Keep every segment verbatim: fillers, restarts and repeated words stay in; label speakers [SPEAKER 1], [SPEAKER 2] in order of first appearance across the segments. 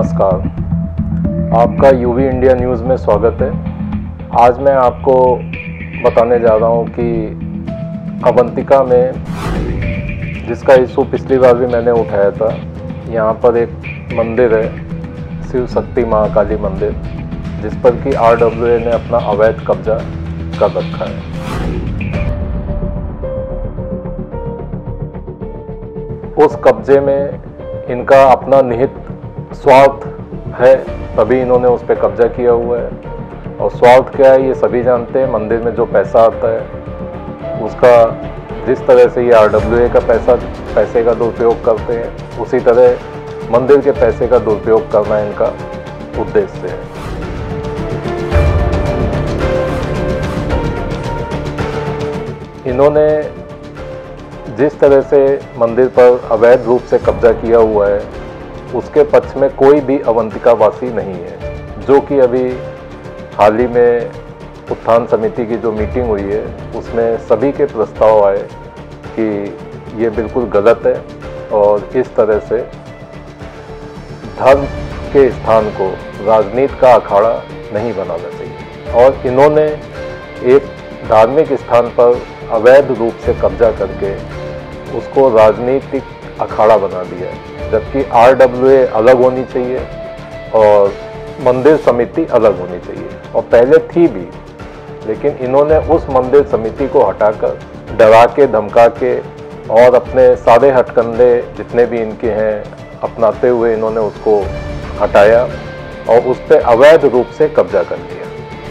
[SPEAKER 1] नमस्कार, आपका UV India news में स्वागत है। आज मैं आपको बताने जा रहा हूँ कि अवंतिका में, जिसका इशू पिछली बार भी मैंने उठाया था, यहाँ पर एक मंदिर है, शिव शक्ति महाकाली मंदिर, जिस पर कि आर डब्ल्यू ए ने अपना अवैध कब्जा कर रखा है। उस कब्जे में इनका अपना निहित स्वार्थ है, तभी इन्होंने उस पर कब्जा किया हुआ है। और स्वार्थ क्या है ये सभी जानते हैं। मंदिर में जो पैसा आता है उसका, जिस तरह से ये आर डब्ल्यू ए का पैसा पैसे का दुरुपयोग करते हैं, उसी तरह मंदिर के पैसे का दुरुपयोग करना इनका उद्देश्य है। इन्होंने जिस तरह से मंदिर पर अवैध रूप से कब्जा किया हुआ है, उसके पक्ष में कोई भी अवंतिका वासी नहीं है। जो कि अभी हाल ही में उत्थान समिति की जो मीटिंग हुई है, उसमें सभी के प्रस्ताव आए कि ये बिल्कुल गलत है और इस तरह से धर्म के स्थान को राजनीति का अखाड़ा नहीं बनाना चाहिए। और इन्होंने एक धार्मिक स्थान पर अवैध रूप से कब्जा करके उसको राजनीतिक अखाड़ा बना दिया है, जबकि आर डब्ल्यू ए अलग होनी चाहिए और मंदिर समिति अलग होनी चाहिए, और पहले थी भी। लेकिन इन्होंने उस मंदिर समिति को हटाकर डरा के, धमका के और अपने सारे हथकंडे जितने भी इनके हैं अपनाते हुए इन्होंने उसको हटाया और उस पर अवैध रूप से कब्जा कर लिया।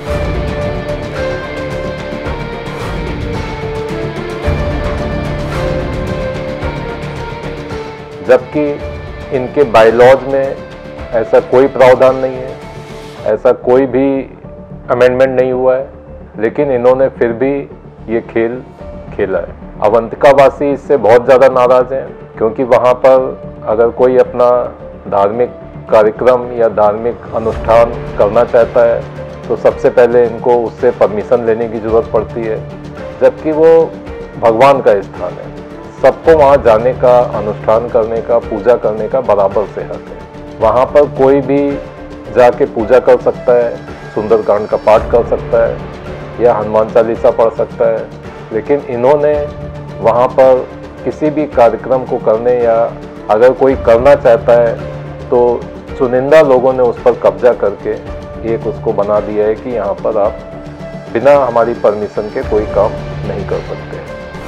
[SPEAKER 1] जबकि इनके बायलॉज में ऐसा कोई प्रावधान नहीं है, ऐसा कोई भी अमेंडमेंट नहीं हुआ है, लेकिन इन्होंने फिर भी ये खेल खेला है। अवंतिका वासी इससे बहुत ज़्यादा नाराज़ हैं, क्योंकि वहाँ पर अगर कोई अपना धार्मिक कार्यक्रम या धार्मिक अनुष्ठान करना चाहता है तो सबसे पहले इनको उससे परमिशन लेने की ज़रूरत पड़ती है, जबकि वो भगवान का स्थान है। सबको वहाँ जाने का, अनुष्ठान करने का, पूजा करने का बराबर से हक है। वहाँ पर कोई भी जाके पूजा कर सकता है, सुंदरकांड का पाठ कर सकता है या हनुमान चालीसा पढ़ सकता है, लेकिन इन्होंने वहाँ पर किसी भी कार्यक्रम को करने या अगर कोई करना चाहता है तो चुनिंदा लोगों ने उस पर कब्जा करके एक उसको बना दिया है कि यहाँ पर आप बिना हमारी परमिशन के कोई काम नहीं कर सकते।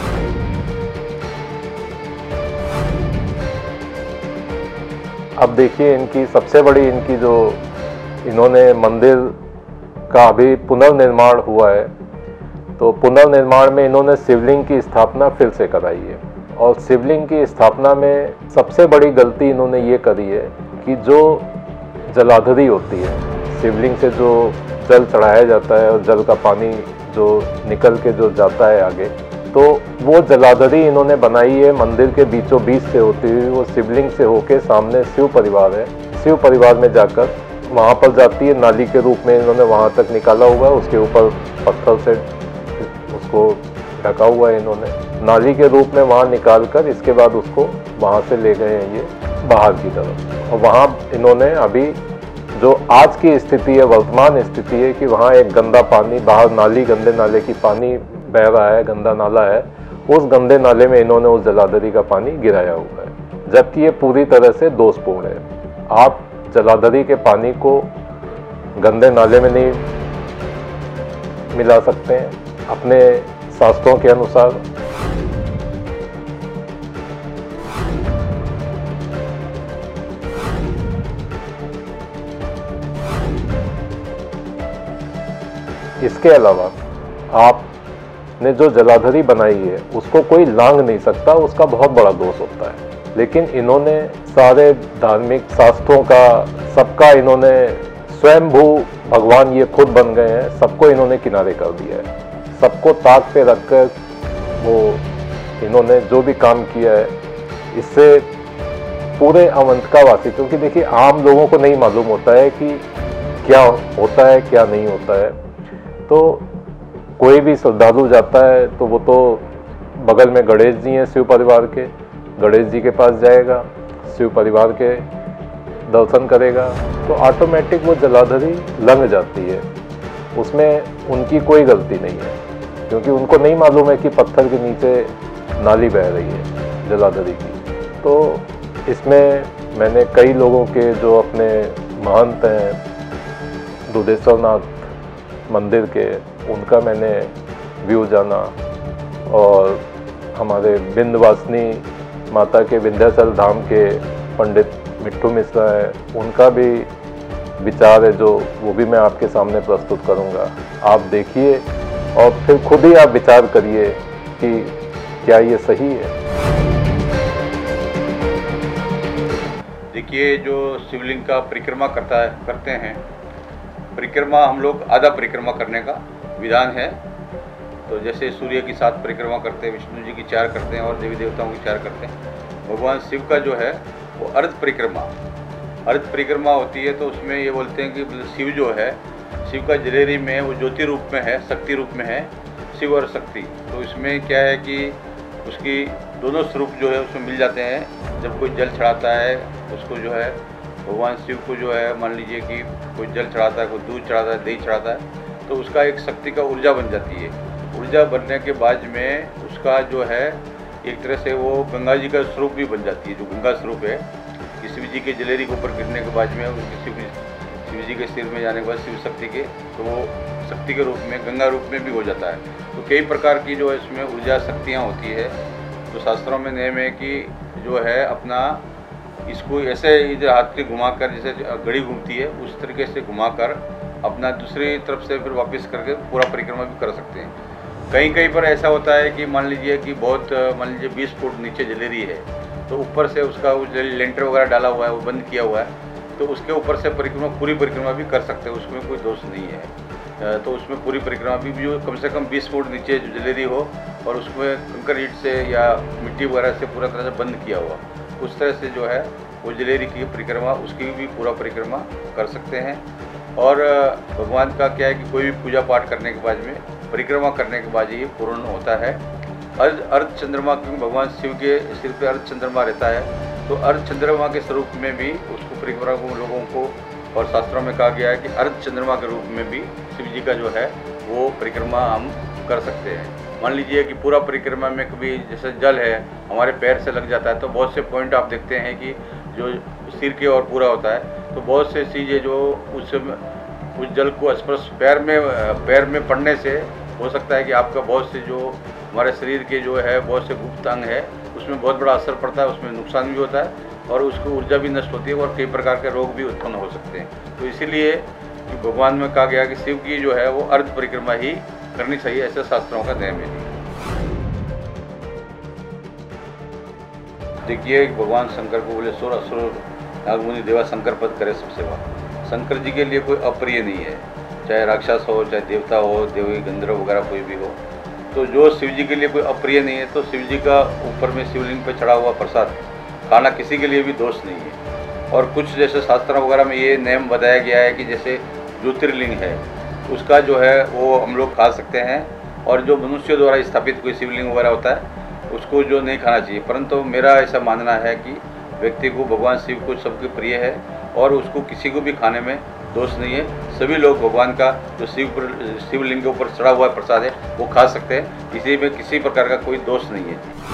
[SPEAKER 1] अब देखिए, इनकी सबसे बड़ी इनकी जो इन्होंने मंदिर का अभी पुनर्निर्माण हुआ है, तो पुनर्निर्माण में इन्होंने शिवलिंग की स्थापना फिर से कराई है। और शिवलिंग की स्थापना में सबसे बड़ी गलती इन्होंने ये करी है कि जो जलाधरी होती है, शिवलिंग से जो जल चढ़ाया जाता है और जल का पानी जो निकल के जो जाता है आगे, तो वो जलाधरी इन्होंने बनाई है मंदिर के बीचों बीच से होती हुई। वो शिवलिंग से होके सामने शिव परिवार है, शिव परिवार में जाकर वहाँ पर जाती है। नाली के रूप में इन्होंने वहाँ तक निकाला हुआ है, उसके ऊपर पत्थर से उसको ढका हुआ है इन्होंने। नाली के रूप में वहाँ निकाल कर इसके बाद उसको वहाँ से ले गए हैं ये बाहर की तरफ। और वहाँ इन्होंने अभी जो आज की स्थिति है, वर्तमान स्थिति है कि वहाँ एक गंदा पानी बाहर, नाली, गंदे नाले की पानी बह रहा है, गंदा नाला है। उस गंदे नाले में इन्होंने उस जलाधरी का पानी गिराया हुआ है, जबकि ये पूरी तरह से दोषपूर्ण है। आप जलाधरी के पानी को गंदे नाले में नहीं मिला सकते हैं अपने शास्त्रों के अनुसार। इसके अलावा आपने जो जलाधरी बनाई है उसको कोई लांघ नहीं सकता, उसका बहुत बड़ा दोष होता है। लेकिन इन्होंने सारे धार्मिक शास्त्रों का, सबका इन्होंने स्वयंभू भगवान ये खुद बन गए हैं, सबको इन्होंने किनारे कर दिया है। सबको ताक पे रखकर वो इन्होंने जो भी काम किया है, इससे पूरे अवंतिका वासी, क्योंकि देखिए आम लोगों को नहीं मालूम होता है कि क्या होता है क्या नहीं होता है। तो कोई भी श्रद्धालु जाता है तो वो तो बगल में गणेश जी हैं शिव परिवार के, गणेश जी के पास जाएगा, शिव परिवार के दर्शन करेगा तो ऑटोमेटिक वो जलाधरी लंघ जाती है, उसमें उनकी कोई गलती नहीं है, क्योंकि उनको नहीं मालूम है कि पत्थर के नीचे नाली बह रही है जलाधरी की। तो इसमें मैंने कई लोगों के जो अपने महंत हैं दुधेश्वरनाथ मंदिर के, उनका मैंने व्यू जाना, और हमारे विंध्यवासिनी माता के विंध्याचल धाम के पंडित मिट्ठू मिश्रा हैं, उनका भी विचार है जो वो भी मैं आपके सामने प्रस्तुत करूंगा। आप देखिए और फिर खुद ही आप विचार करिए कि क्या ये सही है।
[SPEAKER 2] देखिए, जो शिवलिंग का परिक्रमा करता है करते हैं, परिक्रमा हम लोग आधा परिक्रमा करने का विधान है। तो जैसे सूर्य की सात परिक्रमा करते हैं, विष्णु जी की चार करते हैं और देवी देवताओं की चार करते हैं। भगवान शिव का जो है वो अर्ध परिक्रमा अर्ध परिक्रमा होती है। तो उसमें ये बोलते हैं कि शिव जो है, शिव का जलेरी में वो ज्योति रूप में है, शक्ति रूप में है, शिव और शक्ति। तो इसमें क्या है कि उसकी दोनों स्वरूप जो है उसमें मिल जाते हैं। जब कोई जल चढ़ाता है उसको जो है भगवान शिव को जो है, मान लीजिए कि कोई जल चढ़ाता है, कोई दूध चढ़ाता है, दही चढ़ाता है, तो उसका एक शक्ति का ऊर्जा बन जाती है। ऊर्जा बनने के बाद में उसका जो है एक तरह से वो गंगा जी का स्वरूप भी बन जाती है, जो गंगा स्वरूप है कि शिव जी के जलेरी के ऊपर गिरने के बाद में उसके शिव शिव जी के सिर में जाने के बाद शिव शक्ति के, तो वो शक्ति के रूप में, गंगा रूप में भी हो जाता है। तो कई प्रकार की जो है इसमें ऊर्जा शक्तियाँ होती है। तो शास्त्रों में नियम है कि जो है अपना इसको ऐसे इधर हाथ के घुमाकर, जैसे घड़ी घूमती है उस तरीके से घुमाकर अपना दूसरी तरफ से फिर वापस करके पूरा परिक्रमा भी कर सकते हैं। कहीं कहीं पर ऐसा होता है कि मान लीजिए कि बहुत मान लीजिए बीस फुट नीचे जलेरी है, तो ऊपर से उसका वो लेंटर वगैरह डाला हुआ है, वो बंद किया हुआ है, तो उसके ऊपर से परिक्रमा, पूरी परिक्रमा भी कर सकते हैं, उसमें कोई दोष नहीं है। तो उसमें पूरी परिक्रमा भी जो कम से कम बीस फुट नीचे जो जलेरी हो और उसमें कंकर ईंट से या मिट्टी वगैरह से पूरा तरह से बंद किया हुआ, उस तरह से जो है वो जलेरी की परिक्रमा, उसकी भी पूरा परिक्रमा कर सकते हैं। और भगवान का क्या है कि कोई भी पूजा पाठ करने के बाद में, परिक्रमा करने के बाद ये पूर्ण होता है। अर्ध अर्ध चंद्रमा, क्योंकि भगवान शिव के सिर पे अर्ध चंद्रमा रहता है, तो अर्ध चंद्रमा के स्वरूप में भी उसको परिक्रमा को लोगों को, और शास्त्रों में कहा गया है कि अर्ध चंद्रमा के रूप में भी शिव जी का जो है वो परिक्रमा हम कर सकते हैं। मान लीजिए कि पूरा परिक्रमा में कभी जैसे जल है हमारे पैर से लग जाता है, तो बहुत से पॉइंट आप देखते हैं कि जो सिर के और पूरा होता है, तो बहुत से चीज़ें जो उस उस जल को स्पर्श पैर में पैर में पड़ने से हो सकता है कि आपका बहुत से जो हमारे शरीर के जो है बहुत से गुप्त अंग है उसमें बहुत बड़ा असर पड़ता है, उसमें नुकसान भी होता है और उसकी ऊर्जा भी नष्ट होती है और कई प्रकार के रोग भी उत्पन्न हो सकते हैं। तो इसीलिए भगवान में कहा गया कि शिव की जो है वो अर्ध परिक्रमा ही करनी चाहिए, ऐसे शास्त्रों का नियम है। देखिए, भगवान शंकर को बोले सुर असुर नागमुनि देवा शंकर पद करे सब सेवा। शंकर जी के लिए कोई अप्रिय नहीं है, चाहे राक्षस हो, चाहे देवता हो, देवी गंधर्व वगैरह कोई भी हो। तो जो शिव जी के लिए कोई अप्रिय नहीं है, तो शिव जी का ऊपर में शिवलिंग पर चढ़ा हुआ प्रसाद खाना किसी के लिए भी दोष नहीं है। और कुछ जैसे शास्त्रों वगैरह में ये नियम बताया गया है कि जैसे ज्योतिर्लिंग है उसका जो है वो हम लोग खा सकते हैं, और जो मनुष्य द्वारा स्थापित कोई शिवलिंग वगैरह होता है उसको जो नहीं खाना चाहिए। परंतु मेरा ऐसा मानना है कि व्यक्ति को भगवान शिव को सबके प्रिय है और उसको किसी को भी खाने में दोष नहीं है। सभी लोग भगवान का जो शिव शिवलिंग के ऊपर चढ़ा हुआ प्रसाद है वो खा सकते हैं, इसी में किसी प्रकार का कोई दोष नहीं है।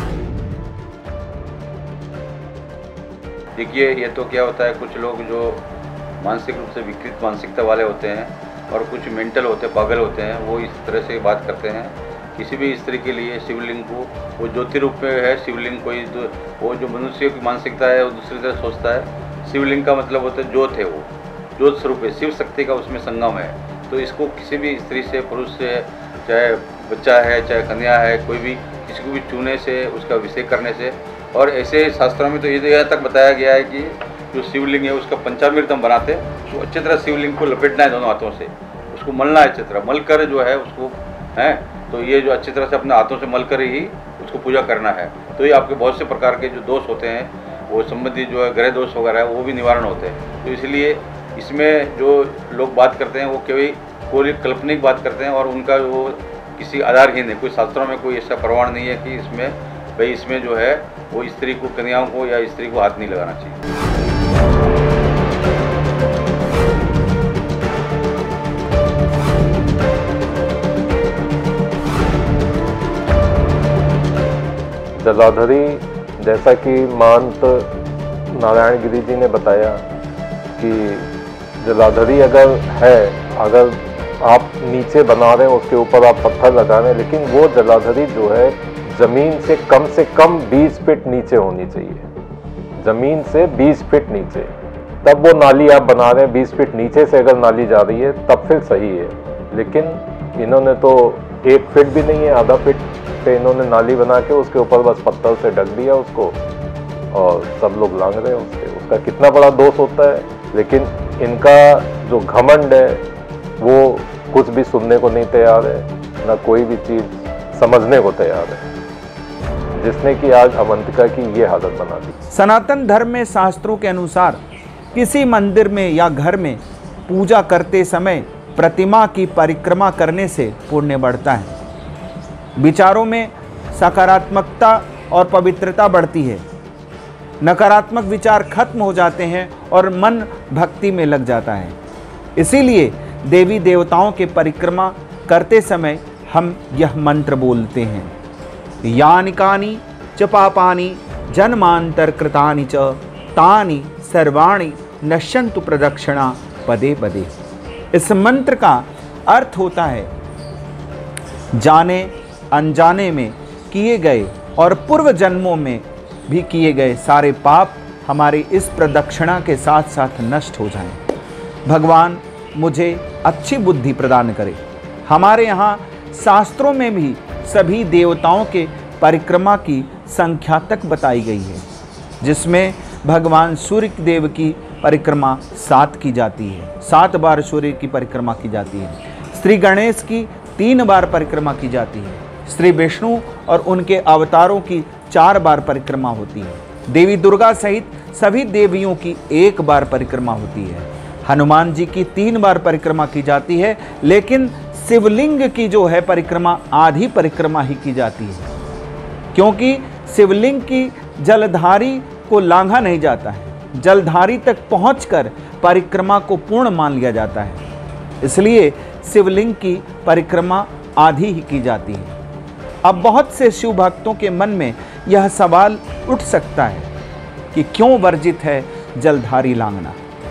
[SPEAKER 2] देखिए, ये तो क्या होता है, कुछ लोग जो मानसिक रूप से विकृत मानसिकता वाले होते हैं और कुछ मेंटल होते हैं, पागल होते हैं, वो इस तरह से बात करते हैं। किसी भी स्त्री के लिए शिवलिंग को वो ज्योति रूप में है, शिवलिंग कोई वो जो मनुष्य की मानसिकता है वो दूसरी तरह सोचता है। शिवलिंग का मतलब होता है ज्योत है, वो ज्योत स्वरूप है, शिव शक्ति का उसमें संगम है। तो इसको किसी भी स्त्री से, पुरुष से, चाहे बच्चा है चाहे कन्या है, कोई भी किसी को भी छूने से, उसका अभिषेक करने से, और ऐसे शास्त्रों में तो ये यहाँ तक बताया गया है कि जो शिवलिंग है उसका पंचामृत हम बनाते हैं, उसको अच्छी तरह शिवलिंग को लपेटना है दोनों हाथों से, उसको मलना है अच्छी तरह, मल कर जो है उसको है, तो ये जो अच्छी तरह से अपने हाथों से मल कर ही उसको पूजा करना है। तो ये आपके बहुत से प्रकार के जो दोष होते हैं वो संबंधी जो है ग्रह दोष वगैरह है वो भी निवारण होते हैं। तो इसलिए इसमें जो लोग बात करते हैं वो केवल कोई काल्पनिक बात करते हैं और उनका वो किसी आधारहीन है। कोई शास्त्रों में कोई ऐसा प्रमाण नहीं है कि इसमें भाई इसमें जो है वो स्त्री को, कन्याओं को या स्त्री को हाथ नहीं लगाना चाहिए।
[SPEAKER 1] जलाधरी, जैसा कि महंत नारायण गिरी जी ने बताया कि जलाधरी अगर है, अगर आप नीचे बना रहे हैं उसके ऊपर आप पत्थर लगा रहे हैं, लेकिन वो जलाधरी जो है ज़मीन से कम से कम बीस फीट नीचे होनी चाहिए। ज़मीन से बीस फीट नीचे, तब वो नाली आप बना रहे हैं। बीस फीट नीचे से अगर नाली जा रही है तब फिर सही है, लेकिन इन्होंने तो एक फीट भी नहीं है, आधा फीट पे इन्होंने नाली बना के उसके ऊपर बस पत्थर से ढक दिया उसको, और सब लोग लांग रहे हैं उसके। उसका कितना बड़ा दोष होता है, लेकिन इनका जो घमंड है वो कुछ भी सुनने को नहीं तैयार है, ना कोई भी चीज़ समझने को तैयार है, जिसने कि आज अवंतिका की ये हालत बना दी।
[SPEAKER 3] सनातन धर्म में शास्त्रों के अनुसार किसी मंदिर में या घर में पूजा करते समय प्रतिमा की परिक्रमा करने से पुण्य बढ़ता है। विचारों में सकारात्मकता और पवित्रता बढ़ती है, नकारात्मक विचार खत्म हो जाते हैं और मन भक्ति में लग जाता है। इसीलिए देवी देवताओं के परिक्रमा करते समय हम यह मंत्र बोलते हैं, यानिकानि च पापानि जन्मांतर कृतानि च तानि सर्वाणि नश्यन्तु प्रदक्षिणा पदे पदे। इस मंत्र का अर्थ होता है जाने अनजाने में किए गए और पूर्व जन्मों में भी किए गए सारे पाप हमारी इस प्रदक्षिणा के साथ साथ नष्ट हो जाएं। भगवान मुझे अच्छी बुद्धि प्रदान करे। हमारे यहाँ शास्त्रों में भी सभी देवताओं के परिक्रमा की संख्या तक बताई गई है, जिसमें भगवान सूर्य देव की परिक्रमा सात की जाती है, सात बार सूर्य की परिक्रमा की जाती है। श्री गणेश की तीन बार परिक्रमा की जाती है। श्री विष्णु और उनके अवतारों की चार बार परिक्रमा होती है। देवी दुर्गा सहित सभी देवियों की एक बार परिक्रमा होती है। हनुमान जी की तीन बार परिक्रमा की जाती है, लेकिन शिवलिंग की जो है परिक्रमा आधी परिक्रमा ही की जाती है, क्योंकि शिवलिंग की जलधारी को लांघा नहीं जाता है। जलधारी तक पहुंचकर परिक्रमा को पूर्ण मान लिया जाता है, इसलिए शिवलिंग की परिक्रमा आधी ही की जाती है। अब बहुत से शिव भक्तों के मन में यह सवाल उठ सकता है कि क्यों वर्जित है जलधारी लांघना।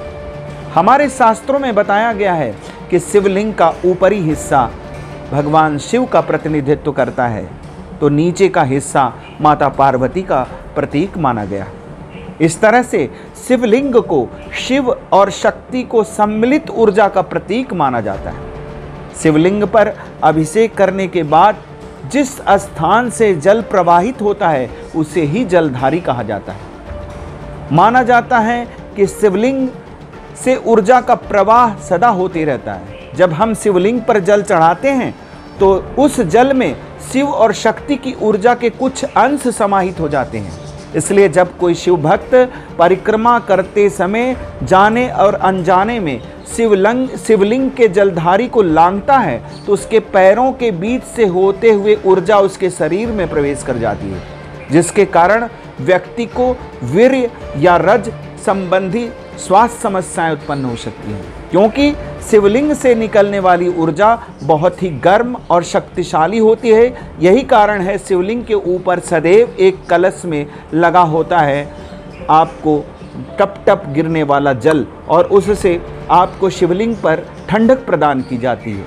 [SPEAKER 3] हमारे शास्त्रों में बताया गया है कि शिवलिंग का ऊपरी हिस्सा भगवान शिव का प्रतिनिधित्व करता है, तो नीचे का हिस्सा माता पार्वती का प्रतीक माना गया। इस तरह से शिवलिंग को शिव और शक्ति को सम्मिलित ऊर्जा का प्रतीक माना जाता है। शिवलिंग पर अभिषेक करने के बाद जिस स्थान से जल प्रवाहित होता है उसे ही जलधारी कहा जाता है। माना जाता है कि शिवलिंग से ऊर्जा का प्रवाह सदा होते रहता है। जब हम शिवलिंग पर जल चढ़ाते हैं तो उस जल में शिव और शक्ति की ऊर्जा के कुछ अंश समाहित हो जाते हैं। इसलिए जब कोई शिव भक्त परिक्रमा करते समय जाने और अनजाने में शिवलिंग शिवलिंग के जलधारी को लांघता है तो उसके पैरों के बीच से होते हुए ऊर्जा उसके शरीर में प्रवेश कर जाती है, जिसके कारण व्यक्ति को वीर्य या रज संबंधी स्वास्थ्य समस्याएं उत्पन्न हो सकती हैं, क्योंकि शिवलिंग से निकलने वाली ऊर्जा बहुत ही गर्म और शक्तिशाली होती है। यही कारण है शिवलिंग के ऊपर सदैव एक कलश में लगा होता है आपको टप टप गिरने वाला जल, और उससे आपको शिवलिंग पर ठंडक प्रदान की जाती है।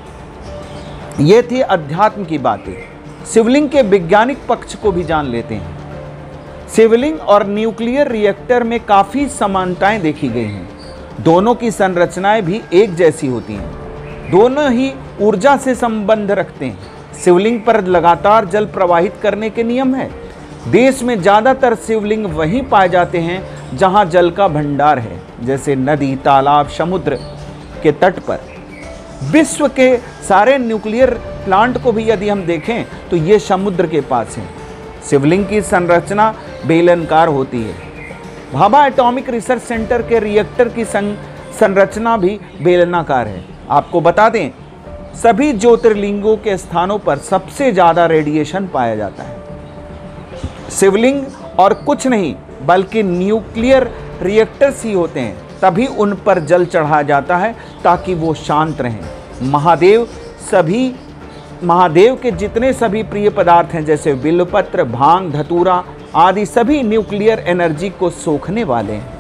[SPEAKER 3] ये थी अध्यात्म की बातें। शिवलिंग के वैज्ञानिक पक्ष को भी जान लेते हैं। शिवलिंग और न्यूक्लियर रिएक्टर में काफ़ी समानताएं देखी गई हैं। दोनों की संरचनाएं भी एक जैसी होती हैं। दोनों ही ऊर्जा से संबंध रखते हैं। शिवलिंग पर लगातार जल प्रवाहित करने के नियम है। देश में ज़्यादातर शिवलिंग वहीं पाए जाते हैं जहां जल का भंडार है, जैसे नदी, तालाब, समुद्र के तट पर। विश्व के सारे न्यूक्लियर प्लांट को भी यदि हम देखें तो ये समुद्र के पास हैं। शिवलिंग की संरचना बेलनाकार होती है। भाभा एटॉमिक रिसर्च सेंटर के रिएक्टर की संरचना भी बेलनाकार है। आपको बता दें, सभी ज्योतिर्लिंगों के स्थानों पर सबसे ज़्यादा रेडिएशन पाया जाता है। शिवलिंग और कुछ नहीं बल्कि न्यूक्लियर रिएक्टर्स ही होते हैं, तभी उन पर जल चढ़ाया जाता है ताकि वो शांत रहें। महादेव सभी महादेव के जितने सभी प्रिय पदार्थ हैं जैसे बिल्वपत्र, भांग, धतूरा आदि सभी न्यूक्लियर एनर्जी को सोखने वाले हैं।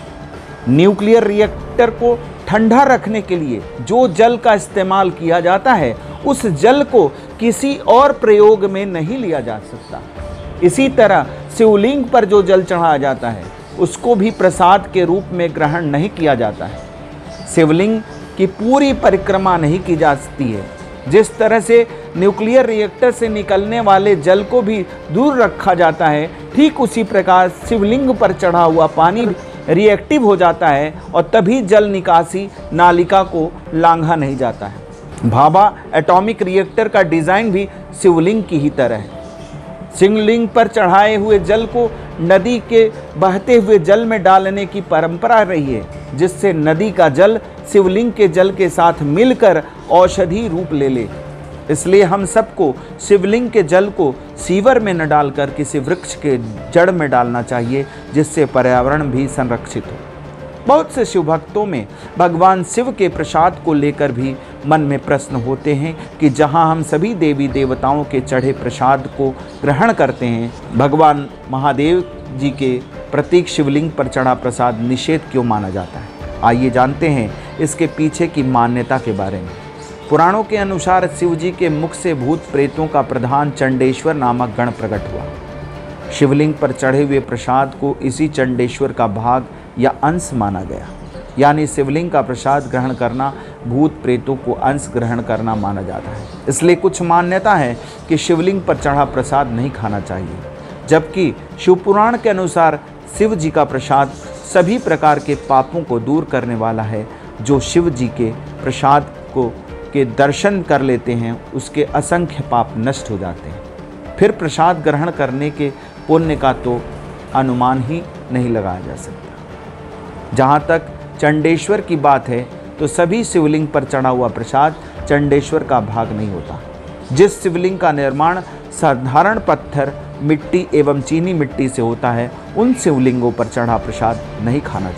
[SPEAKER 3] न्यूक्लियर रिएक्टर को ठंडा रखने के लिए जो जल का इस्तेमाल किया जाता है उस जल को किसी और प्रयोग में नहीं लिया जा सकता। इसी तरह शिवलिंग पर जो जल चढ़ाया जाता है उसको भी प्रसाद के रूप में ग्रहण नहीं किया जाता है। शिवलिंग की पूरी परिक्रमा नहीं की जा सकती है। जिस तरह से न्यूक्लियर रिएक्टर से निकलने वाले जल को भी दूर रखा जाता है, ठीक उसी प्रकार शिवलिंग पर चढ़ा हुआ पानी रिएक्टिव हो जाता है और तभी जल निकासी नालिका को लांघा नहीं जाता है। भाभा एटॉमिक रिएक्टर का डिज़ाइन भी शिवलिंग की ही तरह है। शिवलिंग पर चढ़ाए हुए जल को नदी के बहते हुए जल में डालने की परंपरा रही है, जिससे नदी का जल शिवलिंग के जल के साथ मिलकर औषधि रूप ले ले। इसलिए हम सबको शिवलिंग के जल को सीवर में न डालकर किसी वृक्ष के जड़ में डालना चाहिए, जिससे पर्यावरण भी संरक्षित हो। बहुत से शिव भक्तों में भगवान शिव के प्रसाद को लेकर भी मन में प्रश्न होते हैं कि जहां हम सभी देवी देवताओं के चढ़े प्रसाद को ग्रहण करते हैं, भगवान महादेव जी के प्रतीक शिवलिंग पर चढ़ा प्रसाद निषेध क्यों माना जाता है। आइए जानते हैं इसके पीछे की मान्यता के बारे में। पुराणों के अनुसार शिव जी के मुख से भूत प्रेतों का प्रधान चंडेश्वर नामक गण प्रकट हुआ। शिवलिंग पर चढ़े हुए प्रसाद को इसी चंडेश्वर का भाग या अंश माना गया, यानी शिवलिंग का प्रसाद ग्रहण करना भूत प्रेतों को अंश ग्रहण करना माना जाता है। इसलिए कुछ मान्यता है कि शिवलिंग पर चढ़ा प्रसाद नहीं खाना चाहिए, जबकि शिवपुराण के अनुसार शिव जी का प्रसाद सभी प्रकार के पापों को दूर करने वाला है। जो शिव जी के प्रसाद को के दर्शन कर लेते हैं उसके असंख्य पाप नष्ट हो जाते हैं। फिर प्रसाद ग्रहण करने के पुण्य का तो अनुमान ही नहीं लगाया जा सकता। जहाँ तक चंडेश्वर की बात है तो सभी शिवलिंग पर चढ़ा हुआ प्रसाद चंडेश्वर का भाग नहीं होता। जिस शिवलिंग का निर्माण साधारण पत्थर, मिट्टी एवं चीनी मिट्टी से होता है, उन शिवलिंगों पर चढ़ा प्रसाद नहीं खाना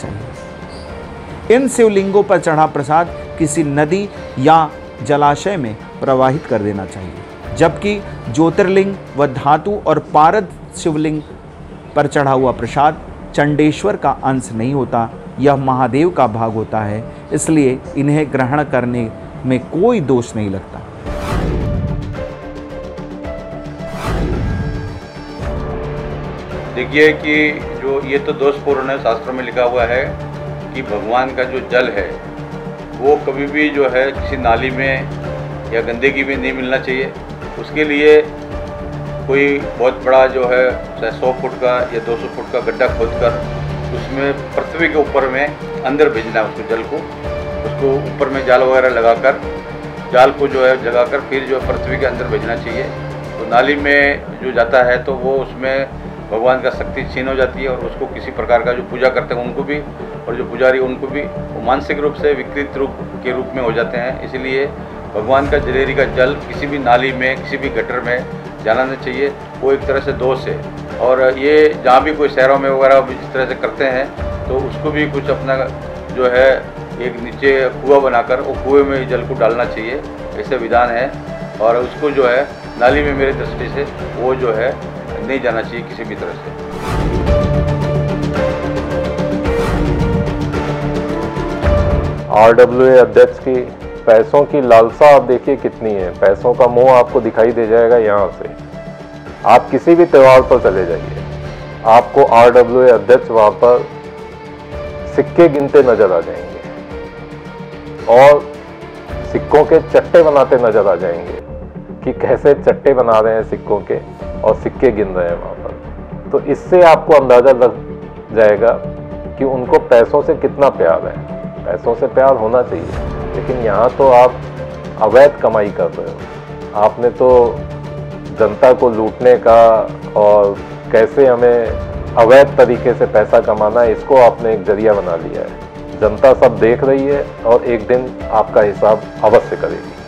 [SPEAKER 3] चाहिए। इन शिवलिंगों पर चढ़ा प्रसाद किसी नदी या जलाशय में प्रवाहित कर देना चाहिए, जबकि ज्योतिर्लिंग व धातु और पारद शिवलिंग पर चढ़ा हुआ प्रसाद चंडेश्वर का अंश नहीं होता, यह महादेव का भाग होता है। इसलिए इन्हें ग्रहण करने में कोई दोष नहीं लगता।
[SPEAKER 2] देखिए कि जो ये तो दोषपूर्ण है, शास्त्रों में लिखा हुआ है कि भगवान का जो जल है वो कभी भी जो है किसी नाली में या गंदगी में नहीं मिलना चाहिए। उसके लिए कोई बहुत बड़ा जो है चाहे सौ फुट का या दो सौ फुट का गड्ढा खोदकर उसमें पृथ्वी के ऊपर में अंदर भेजना है उसको जल को, उसको ऊपर में जाल वगैरह लगाकर जाल को जो है जगाकर फिर जो है पृथ्वी के अंदर भेजना चाहिए। तो नाली में जो जाता है तो वो उसमें भगवान का शक्ति छीन हो जाती है और उसको किसी प्रकार का जो पूजा करते हैं उनको भी और जो पुजारी उनको भी वो मानसिक रूप से विकृत रूप के रूप में हो जाते हैं। इसलिए भगवान का जलेरी का जल किसी भी नाली में किसी भी गटर में जाना नहीं चाहिए, वो एक तरह से दोष है। और ये जहाँ भी कोई शहरों में वगैरह इस तरह से करते हैं तो उसको भी कुछ अपना जो है एक नीचे कुआं बनाकर वो कुएं में जल को डालना चाहिए, ऐसे विधान है। और उसको जो है नाली में मेरी दृष्टि से वो जो है नहीं जाना चाहिए किसी भी तरह से।
[SPEAKER 1] आर डब्ल्यू ए अध्यक्ष की पैसों की लालसा आप देखिए कितनी है। पैसों का मोह आपको दिखाई दे जाएगा। यहाँ से आप किसी भी त्यौहार पर चले जाइए, आपको आर डब्ल्यू ए अध्यक्ष वहाँ पर सिक्के गिनते नजर आ जाएंगे और सिक्कों के चट्टे बनाते नजर आ जाएंगे कि कैसे चट्टे बना रहे हैं सिक्कों के और सिक्के गिन रहे हैं वहाँ पर। तो इससे आपको अंदाज़ा लग जाएगा कि उनको पैसों से कितना प्यार है। पैसों से प्यार होना चाहिए, लेकिन यहाँ तो आप अवैध कमाई कर रहे हो। आपने तो जनता को लूटने का और कैसे हमें अवैध तरीके से पैसा कमाना है, इसको आपने एक जरिया बना लिया है। जनता सब देख रही है और एक दिन आपका हिसाब अवश्य करेगी।